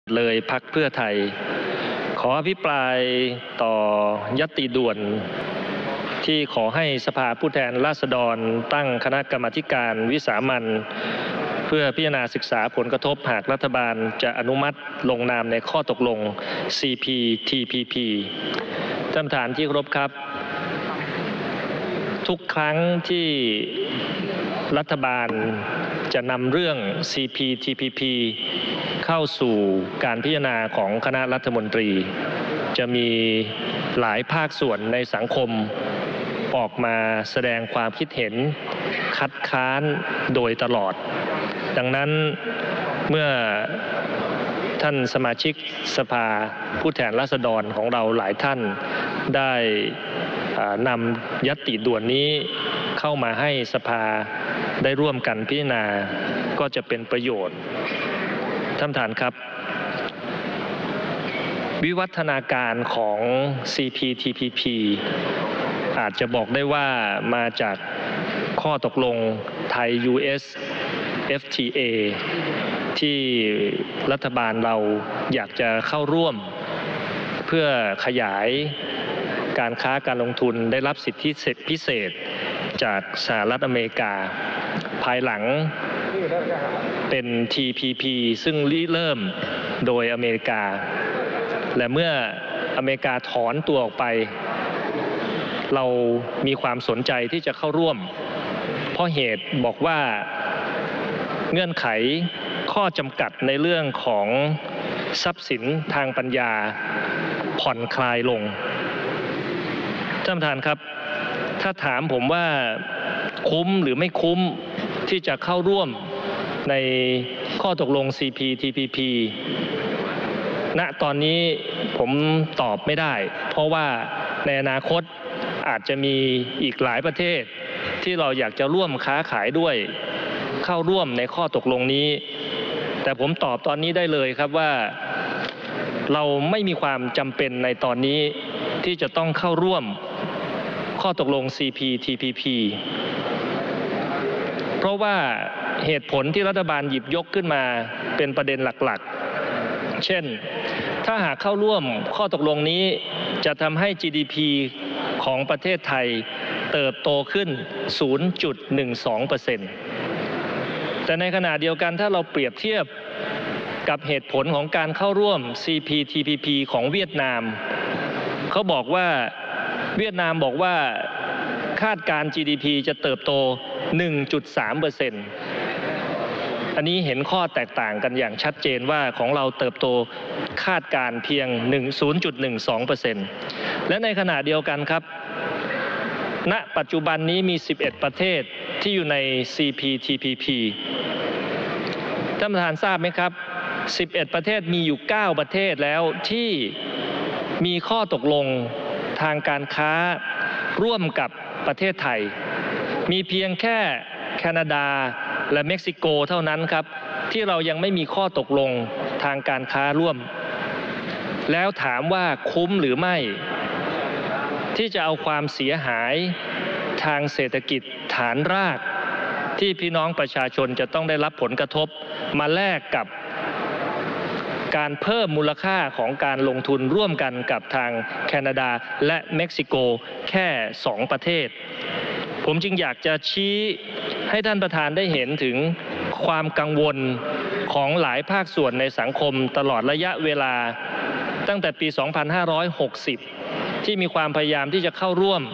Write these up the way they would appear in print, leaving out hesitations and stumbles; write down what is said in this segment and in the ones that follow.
เลยพรรคเพื่อไทยขออภิปรายต่อญัตติด่วนที่ขอให้สภาผู้แทนราษฎรตั้งคณะกรรมาธิการวิสามัญเพื่อพิจารณาศึกษาผลกระทบหากรัฐบาลจะอนุมัติลงนามในข้อตกลง CPTPP ท่านประธานที่เคารพครับทุกครั้งที่รัฐบาลจะนำเรื่อง CPTPP เข้าสู่การพิจารณาของคณะรัฐมนตรีจะมีหลายภาคส่วนในสังคมออกมาแสดงความคิดเห็นคัดค้านโดยตลอดดังนั้นเมื่อท่านสมาชิกสภาผู้แทนราษฎรของเราหลายท่านได้นำญัตติด่วนนี้เข้ามาให้สภาได้ร่วมกันพิจารณาก็จะเป็นประโยชน์ท่านประธานครับวิวัฒนาการของ CPTPP อาจจะบอกได้ว่ามาจากข้อตกลงไทย US FTA ที่รัฐบาลเราอยากจะเข้าร่วมเพื่อขยายการค้าการลงทุนได้รับสิทธิพิเศษจากสหรัฐอเมริกาภายหลังเป็น TPP ซึ่งเริ่มโดยอเมริกาและเมื่ออเมริกาถอนตัวออกไปเรามีความสนใจที่จะเข้าร่วมเพราะเหตุบอกว่าเงื่อนไขข้อจำกัดในเรื่องของทรัพย์สินทางปัญญาผ่อนคลายลงท่านประธานครับถ้าถามผมว่าคุ้มหรือไม่คุ้มที่จะเข้าร่วมในข้อตกลง CPTPP ณตอนนี้ผมตอบไม่ได้เพราะว่าในอนาคตอาจจะมีอีกหลายประเทศที่เราอยากจะร่วมค้าขายด้วยเข้าร่วมในข้อตกลงนี้แต่ผมตอบตอนนี้ได้เลยครับว่าเราไม่มีความจำเป็นในตอนนี้ที่จะต้องเข้าร่วมข้อตกลง CPTPP เพราะว่าเหตุผลที่รัฐบาลหยิบยกขึ้นมาเป็นประเด็นหลักๆเช่นถ้าหากเข้าร่วมข้อตกลงนี้จะทำให้ GDP ของประเทศไทยเติบโตขึ้น 0.12%แต่ในขณะเดียวกันถ้าเราเปรียบเทียบกับเหตุผลของการเข้าร่วม CPTPP ของเวียดนามเขาบอกว่าเวียดนามบอกว่าคาดการ GDP จะเติบโต 1.3%อันนี้เห็นข้อแตกต่างกันอย่างชัดเจนว่าของเราเติบโตคาดการเพียง 0.12% และในขณะเดียวกันครับณปัจจุบันนี้มี 11 ประเทศที่อยู่ใน CPTPP ท่านประธานทราบไหมครับ 11 ประเทศมีอยู่ 9 ประเทศแล้วที่มีข้อตกลงทางการค้าร่วมกับประเทศไทยมีเพียงแค่แคนาดาและเม็กซิโกเท่านั้นครับที่เรายังไม่มีข้อตกลงทางการค้าร่วมแล้วถามว่าคุ้มหรือไม่ที่จะเอาความเสียหายทางเศรษฐกิจฐานรากที่พี่น้องประชาชนจะต้องได้รับผลกระทบมาแลกกับการเพิ่มมูลค่าของการลงทุนร่วมกันกับทางแคนาดาและเม็กซิโกแค่2 ประเทศผมจึงอยากจะชี้ให้ท่านประธานได้เห็นถึงความกังวลของหลายภาคส่วนในสังคมตลอดระยะเวลาตั้งแต่ปี 2560 ที่มีความพยายามที่จะเข้าร่วม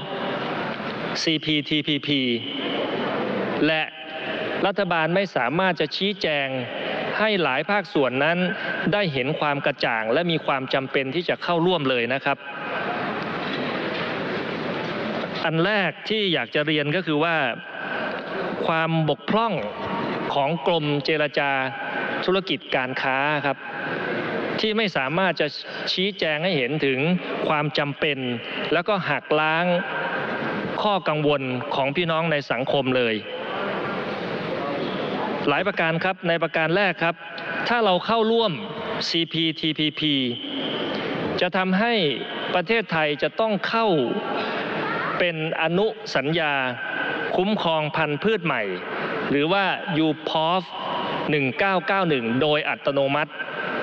CPTPP และรัฐบาลไม่สามารถจะชี้แจงให้หลายภาคส่วนนั้นได้เห็นความกระจ่างและมีความจำเป็นที่จะเข้าร่วมเลยนะครับอันแรกที่อยากจะเรียนก็คือว่าความบกพร่องของกรมเจรจาธุรกิจการค้าครับที่ไม่สามารถจะชี้แจงให้เห็นถึงความจำเป็นแล้วก็หักล้างข้อกังวลของพี่น้องในสังคมเลยหลายประการครับในประการแรกครับถ้าเราเข้าร่วม CPTPP จะทำให้ประเทศไทยจะต้องเข้าเป็นอนุสัญญาคุ้มครองพันธุ์พืชใหม่หรือว่า UPOV 1991 โดยอัตโนมัติ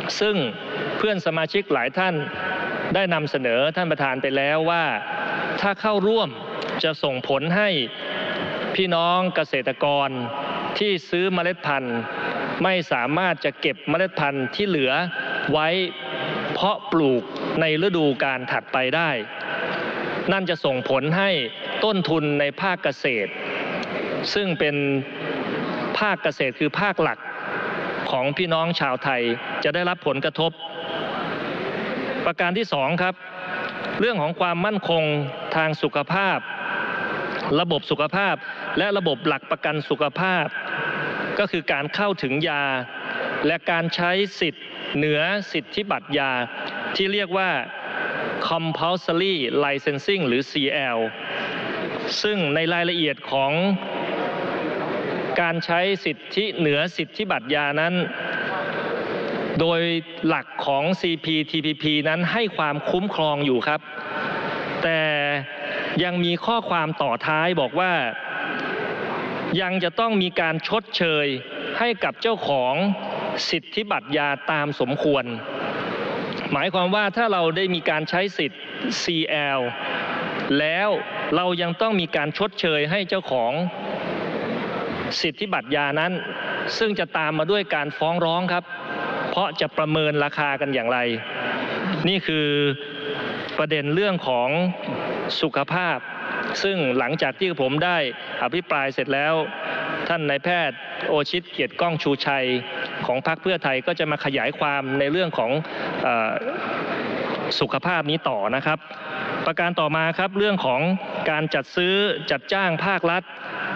ซึ่งเพื่อนสมาชิกหลายท่านได้นำเสนอท่านประธานไปแล้วว่าถ้าเข้าร่วมจะส่งผลให้พี่น้องเกษตรกรที่ซื้อเมล็ดพันธุ์ไม่สามารถจะเก็บเมล็ดพันธุ์ที่เหลือไว้เพาะปลูกในฤดูกาลถัดไปได้นั่นจะส่งผลให้ต้นทุนในภาคเกษตรซึ่งเป็นภาคเกษตรคือภาคหลักของพี่น้องชาวไทยจะได้รับผลกระทบประการที่2ครับเรื่องของความมั่นคงทางสุขภาพระบบสุขภาพและระบบหลักประกันสุขภาพก็คือการเข้าถึงยาและการใช้สิทธิ์เหนือสิทธิบัตรยาที่เรียกว่า compulsory licensing หรือ CL ซึ่งในรายละเอียดของการใช้สิทธิเหนือสิทธิบัตรยานั้นโดยหลักของ CPTPP นั้นให้ความคุ้มครองอยู่ครับแต่ยังมีข้อความต่อท้ายบอกว่ายังจะต้องมีการชดเชยให้กับเจ้าของสิทธิบัตรยาตามสมควรหมายความว่าถ้าเราได้มีการใช้สิทธิ์ CL แล้วเรายังต้องมีการชดเชยให้เจ้าของสิทธิบัตรยานั้นซึ่งจะตามมาด้วยการฟ้องร้องครับเพราะจะประเมินราคากันอย่างไรนี่คือประเด็นเรื่องของสุขภาพซึ่งหลังจากที่ผมได้อภิปรายเสร็จแล้วท่านนายแพทย์โอชิตเกียรติก้องชูชัยของพรรคเพื่อไทยก็จะมาขยายความในเรื่องของสุขภาพนี้ต่อนะครับประการต่อมาครับเรื่องของการจัดซื้อจัดจ้างภาครัฐ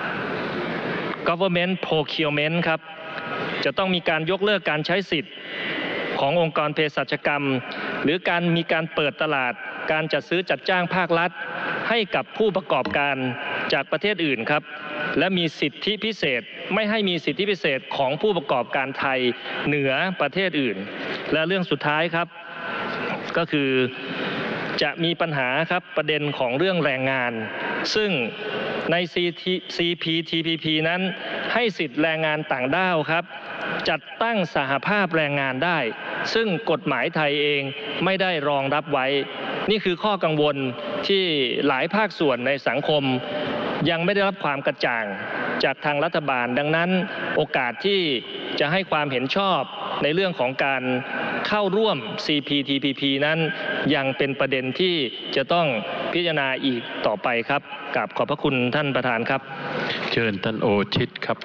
government procurement ครับจะต้องมีการยกเลิกการใช้สิทธิ์ขององค์กรเภสัชกรรมหรือการมีการเปิดตลาดการจัดซื้อจัดจ้างภาครัฐให้กับผู้ประกอบการจากประเทศอื่นครับและมีสิทธิพิเศษไม่ให้มีสิทธิพิเศษของผู้ประกอบการไทยเหนือประเทศอื่นและเรื่องสุดท้ายครับก็คือจะมีปัญหาครับประเด็นของเรื่องแรงงานซึ่งใน CPTPP นั้นให้สิทธิ์แรงงานต่างด้าวครับจัดตั้งสหภาพแรงงานได้ซึ่งกฎหมายไทยเองไม่ได้รองรับไว้นี่คือข้อกังวลที่หลายภาคส่วนในสังคมยังไม่ได้รับความกระจ่างจากทางรัฐบาลดังนั้นโอกาสที่จะให้ความเห็นชอบในเรื่องของการเข้าร่วม CPTPP นั้นยังเป็นประเด็นที่จะต้องพิจารณาอีกต่อไปครับกราบขอบพระคุณท่านประธานครับเชิญท่านโอชิตครับ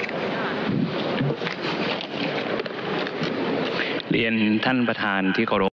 เรียนท่านประธานที่เคารพ